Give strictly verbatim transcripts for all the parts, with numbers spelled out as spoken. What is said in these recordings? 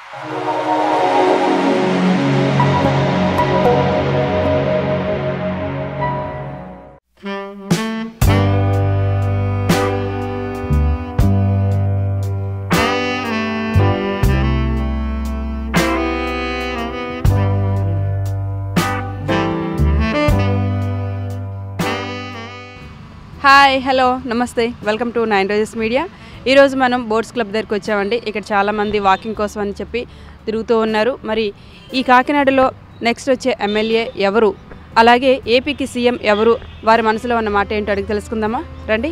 Hi hello నమస్తే welcome to nine roses media. ఈరోజు మనం బోట్స్ క్లబ్ దగ్గరికి వచ్చామండి. ఇక్కడ చాలామంది వాకింగ్ కోసం అని చెప్పి తిరుగుతూ ఉన్నారు. మరి ఈ కాకినాడలో నెక్స్ట్ వచ్చే ఎమ్మెల్యే ఎవరు, అలాగే ఏపీకి సీఎం ఎవరు, వారి మనసులో ఉన్న మాట ఏంటో అడిగి తెలుసుకుందామా రండి.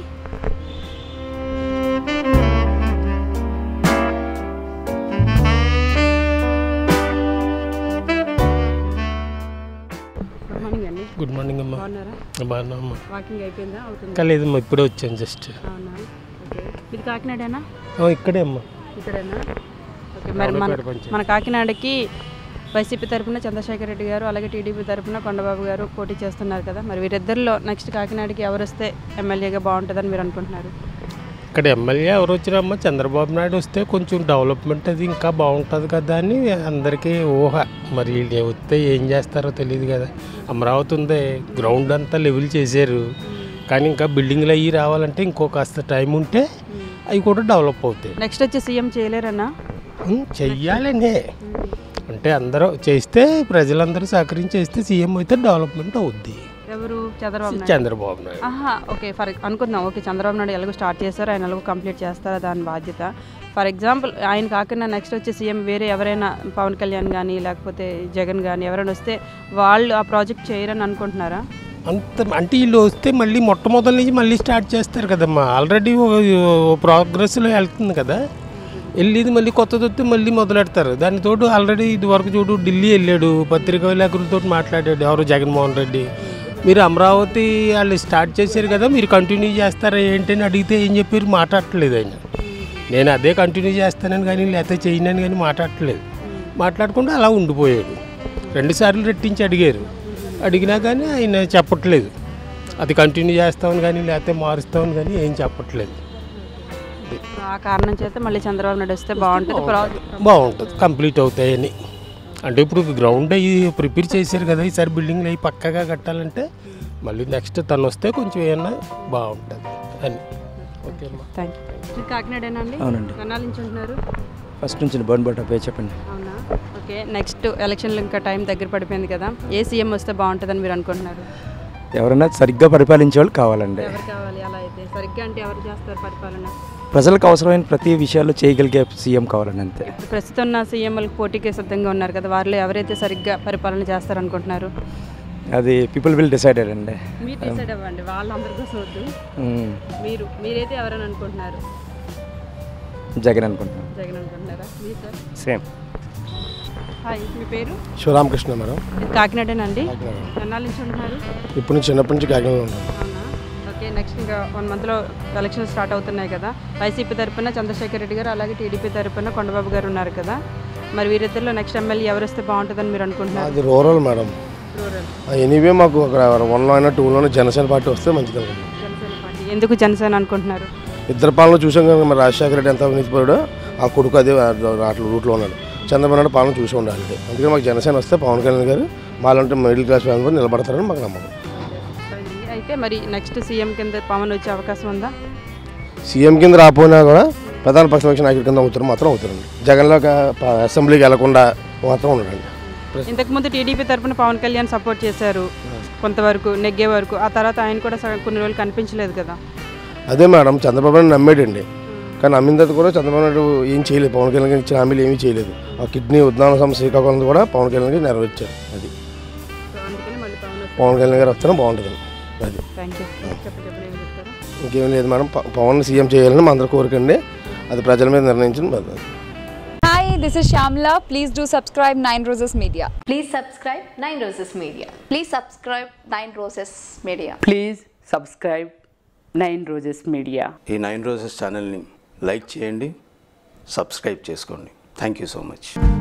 గుడ్ మార్నింగ్ అమ్మా. బాగున్నా అమ్మా. వాకింగ్ అయిపోయిందా? అవుతుంది. లేదమ్మా, ఇప్పుడే వచ్చాను జస్ట్. అవునా? ఓకే. ఇది కాకినాడేనా? ఇక్కడే అమ్మా. ఇక్కడేనా? ఓకే. మరి మన మన కాకినాడకి వైసీపీ తరఫున చంద్రశేఖర్ రెడ్డి గారు, అలాగే టీడీపీ తరఫున కొండబాబు గారు పోటీ చేస్తున్నారు కదా. మరి వీరిద్దరిలో నెక్స్ట్ కాకినాడకి ఎవరు వస్తే ఎమ్మెల్యేగా బాగుంటుందని మీరు అనుకుంటున్నారు? ఇక్కడ ఎమ్మెల్యే ఎవరు వచ్చిరమ్మా, చంద్రబాబు నాయుడు వస్తే కొంచెం డెవలప్మెంట్ అది ఇంకా బాగుంటుంది కదా అని అందరికీ ఊహ. మరి వీళ్ళు వస్తే ఏం చేస్తారో తెలియదు కదా. అమరావతి ఉంది, గ్రౌండ్ అంతా లెవెల్ చేశారు, కానీ ఇంకా బిల్డింగ్లు అవి రావాలంటే ఇంకో కాస్త టైం ఉంటే అవి కూడా డెవలప్ అవుతాయి. నెక్స్ట్ వచ్చి సీఎం చేయలేరన్నా? చెయ్యాలనే అంటే అందరూ చేస్తే, ప్రజలందరూ సహకరించేస్తే సీఎం అయితే డెవలప్మెంట్ అవుద్ది. ఎవరు? చంద్రబాబు చంద్రబాబు నాయుడు. ఆహా, ఓకే. ఫర్ అనుకుందాం, ఓకే, చంద్రబాబు నాయుడు ఎలాగో స్టార్ట్ చేస్తారు, ఆయన ఎలాగో కంప్లీట్ చేస్తారా, దాని బాధ్యత. ఫర్ ఎగ్జాంపుల్ ఆయన కాకుండా నెక్స్ట్ వచ్చే సీఎం వేరే ఎవరైనా, పవన్ కళ్యాణ్ కానీ లేకపోతే జగన్ కానీ ఎవరైనా వస్తే వాళ్ళు ఆ ప్రాజెక్ట్ చేయరని అనుకుంటున్నారా? అంత అంటే వీళ్ళు వస్తే మళ్ళీ మొట్టమొదటి నుంచి మళ్ళీ స్టార్ట్ చేస్తారు కదమ్మా. ఆల్రెడీ ప్రోగ్రెస్లో వెళ్తుంది కదా, వెళ్ళేది మళ్ళీ కొత్తది వస్తే మళ్ళీ మొదలెడతారు. దానితోటి ఆల్రెడీ ఇది వరకు చూడు ఢిల్లీ వెళ్ళాడు, పత్రికా విలేకరులతో మాట్లాడాడు ఎవరు, జగన్మోహన్ రెడ్డి. మీరు అమరావతి వాళ్ళు స్టార్ట్ చేశారు కదా, మీరు కంటిన్యూ చేస్తారా ఏంటని అడిగితే ఏం చెప్పారు, మాట్లాడట్లేదు ఆయన. నేను అదే కంటిన్యూ చేస్తానని కానీ లేకపోతే చేయనని కానీ మాట్లాడట్లేదు. మాట్లాడకుండా అలా ఉండిపోయాడు. రెండుసార్లు రెట్టించి అడిగారు, అడిగినా కానీ ఆయన చెప్పట్లేదు అది కంటిన్యూ చేస్తామని కానీ లేకపోతే మారుస్తామని కానీ ఏం చెప్పట్లేదు. ఆ కారణం చేత మళ్ళీ చంద్రబాబు నాయుడు వస్తే బాగుంటుంది, బాగుంటుంది, కంప్లీట్ అవుతాయని. అంటే ఇప్పుడు గ్రౌండ్ అవి ప్రిపేర్ చేశారు కదా, ఈసారి బిల్డింగ్లు అవి పక్కగా కట్టాలంటే మళ్ళీ నెక్స్ట్ తను వస్తే కొంచెం ఏమన్నా బాగుంటుంది అని. ఓకే అమ్మా, థ్యాంక్ యూ. కాకినాడేనండి? అవునండి. ఎన్నాళ్ళ నుంచి ఉంటున్నారు? ఫస్ట్ నుంచి బోన్ బోట పే చెప్పండి. అవునా? ఓకే. నెక్స్ట్ ఎలక్షన్లు ఇంకా టైం దగ్గర పడిపోయింది కదా, ఏ సీఎం వస్తే బాగుంటుందని మీరు అనుకుంటున్నారు? ఎవరైనా సరిగ్గా పరిపాలించే వాళ్ళు కావాలండి. ఎవరు కావాలి? అలా అయితే సరిగ్గా అంటే ఎవరు చేస్తారు పరిపాలన? ప్రజలకు అవసరమైన ప్రతి విషయాల్లో చేయగలిగే సీఎం కావాలండి, అంతే. ప్రస్తుతం ఉన్న సీఎంలకు పోటీకి సిద్ధంగా ఉన్నారు కదా, వారిలో ఎవరైతే సరిగ్గా పరిపాలన చేస్తారనుకుంటున్నారు? అది పీపుల్ విల్ డిసైడెడ్ అండి. మీరు డిసైడ్ అవ్వండి, వాళ్ళందరి కోసం వద్దు. మీరు మీరైతే ఎవరని అనుకుంటున్నారు? జగన్ అనుకుంటున్నాను. జగన్ అనుకుంటున్నారా? మీరు సార్? సేమ్. హాయ్, మీ పేరు? శివరామకృష్ణ మేడం. కాకినాడేనండి? ఎన్నాళ్ళ నుంచి ఉంటున్నారు? ఇప్పుడు నుంచి చిన్నప్పటి నుంచి కాకినాడలో ఉన్నాను. అవునా? ఓకే. నెక్స్ట్ ఇంకా వన్ మంత్లో ఎలక్షన్స్ స్టార్ట్ అవుతున్నాయి కదా, వైసీపీ తరఫున చంద్రశేఖర్ రెడ్డి గారు, అలాగే టీడీపీ తరఫున కొండబాబు గారు ఉన్నారు కదా. మరి వీరిద్దరిలో నెక్స్ట్ ఎమ్మెల్యే ఎవరు వస్తే బాగుంటుందని మీరు అనుకుంటున్నారు? అది రూరల్ మేడం. రూరల్. ఎనీవే మాకు అక్కడ వన్లో అయినా టూలోనే జనసేన పార్టీ వస్తే మంచిది అనుకుంటున్నాం. జనసేన పార్టీ. ఎందుకు జనసేన అనుకుంటున్నారు? ఇద్దరు పాలన చూసాం కదా, మరి రాజశేఖర రెడ్డి ఎంత అవినీతిపోయాడో ఆ కొడుకు అదే అట్లా రూట్లో ఉన్నాడు. చంద్రబాబు నాయుడు పాలన చూసి ఉండాలి. అందుకని మాకు జనసేన వస్తే పవన్ కళ్యాణ్ గారు మాలాంటి మిడిల్ క్లాస్ ఫ్యామిలీ కూడా నిలబడతారని మాకు నమ్మకం. అయితే మరి నెక్స్ట్ సీఎం కింద పవన్ వచ్చే అవకాశం ఉందా? సీఎం కింద రాకపోయినా కూడా ప్రధాన ప్రతిపక్ష నాయకుడి కింద అవుతారు మాత్రం అవుతారండి. జగన్లో అసెంబ్లీకి వెళ్లకుండా మాత్రం ఉండడండి. ఇంతకుముందు టీడీపీ తరఫున పవన్ కళ్యాణ్ సపోర్ట్ చేశారు కొంతవరకు, నెగ్గే వరకు. ఆ తర్వాత ఆయన కూడా కొన్ని రోజులు కనిపించలేదు కదా. అదే మేడం, చంద్రబాబు నాయుడు నమ్మేడండి, కానీ నమ్మిన తర్వాత కూడా చంద్రబాబు నాయుడు ఏం చేయలేదు. పవన్ కళ్యాణ్ ఇచ్చిన హామీలు ఏమీ చేయలేదు. ఆ కిడ్నీ ఉద్దాన సమస్య శ్రీకాకుళం కూడా పవన్ కళ్యాణ్ గారు నెరవేర్చారు. అది పవన్ కళ్యాణ్ గారు వస్తేనే బాగుంటుంది. అది ఇంకేం లేదు మేడం, పవన్ సీఎం చేయాలని మా అందరూ కోరికండి. అది ప్రజల మీద నిర్ణయించిన. Hi, this is Shamla. Please do subscribe Nine Roses Media. Please subscribe Nine Roses Media. Please subscribe Nine Roses Media. Please subscribe Nine Roses Media. ఈ నైన్ రోజెస్ ఛానల్ని లైక్ చేయండి, సబ్స్క్రైబ్ చేసుకోండి. Thank you so much.